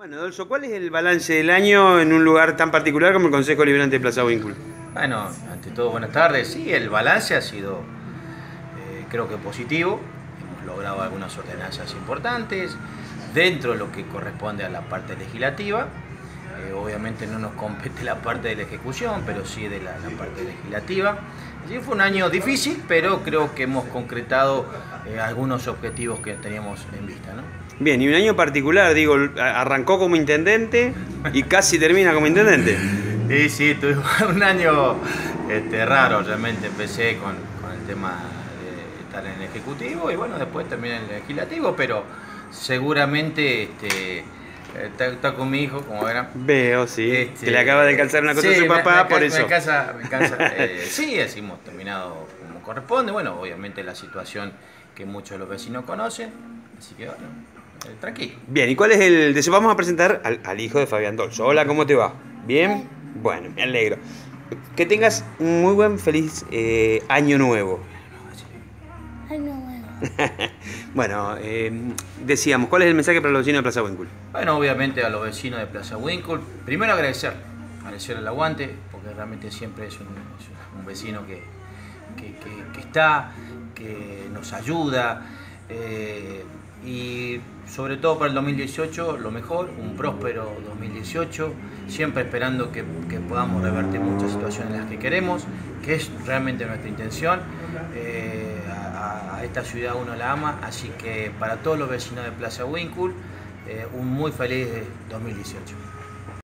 Bueno, Dolso, ¿cuál es el balance del año en un lugar tan particular como el Consejo Deliberante de Plaza Huíncul? Bueno, ante todo, buenas tardes. Sí, el balance ha sido, creo que positivo. Hemos logrado algunas ordenanzas importantes dentro de lo que corresponde a la parte legislativa. Obviamente no nos compete la parte de la ejecución, pero sí de la parte legislativa. Sí, fue un año difícil, pero creo que hemos concretado algunos objetivos que teníamos en vista, ¿no? Bien, y un año particular, digo, arrancó como intendente y casi termina como intendente. Sí, tuve un año raro, realmente empecé con el tema de estar en el Ejecutivo y bueno, después terminé en el Legislativo, pero seguramente está con mi hijo, como verán. Veo, sí, que le acaba de calzar una cosa a su papá, por eso. Me cansa. Sí, así hemos terminado como corresponde. Bueno, obviamente la situación que muchos de los vecinos conocen, así que bueno, tranquilo. Bien, ¿y cuál es el deseo? Vamos a presentar al hijo de Fabián Dolso. Hola, ¿cómo te va? ¿Bien? Bueno, me alegro. Que tengas un muy buen, feliz año nuevo. Año nuevo. Bueno, decíamos, ¿cuál es el mensaje para los vecinos de Plaza Huíncul? Bueno, obviamente a los vecinos de Plaza Huíncul, primero agradecer el aguante, porque realmente siempre es un vecino que está, que nos ayuda, y sobre todo para el 2018 lo mejor, un próspero 2018, siempre esperando que podamos revertir muchas situaciones en las que queremos, que es realmente nuestra intención. A esta ciudad uno la ama, así que para todos los vecinos de Plaza Huíncul, un muy feliz 2018.